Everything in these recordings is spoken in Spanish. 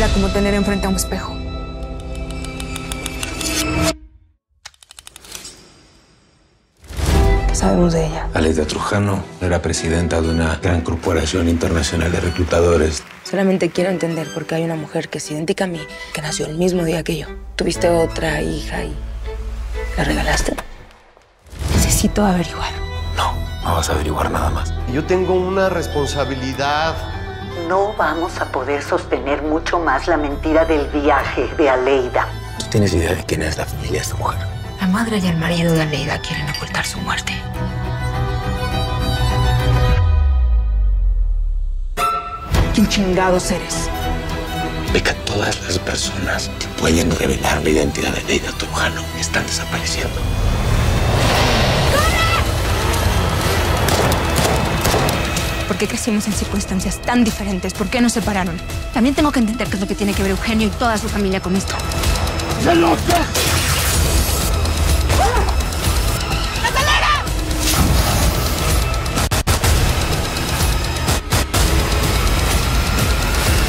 como tener enfrente a un espejo. ¿Qué sabemos de ella? Aleida Trujano era presidenta de una gran corporación internacional de reclutadores. Solamente quiero entender por qué hay una mujer que es idéntica a mí, que nació el mismo día que yo. Tuviste otra hija y la regalaste. Necesito averiguar. No vas a averiguar nada más. Yo tengo una responsabilidad. No vamos a poder sostener mucho más la mentira del viaje de Aleida. ¿Tú tienes idea de quién es la familia de esta mujer? La madre y el marido de Aleida quieren ocultar su muerte. ¿Quién chingados eres? Beca, todas las personas que pueden revelar la identidad de Aleida Trujano están desapareciendo. ¿Por qué crecimos en circunstancias tan diferentes? ¿Por qué nos separaron? También tengo que entender qué es lo que tiene que ver Eugenio y toda su familia con esto. ¡Se loca!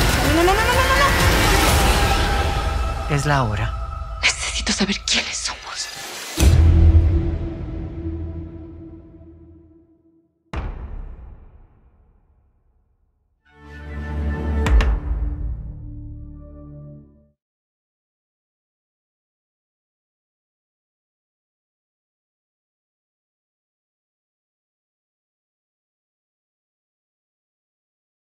Es la hora. Necesito saber quiénes somos.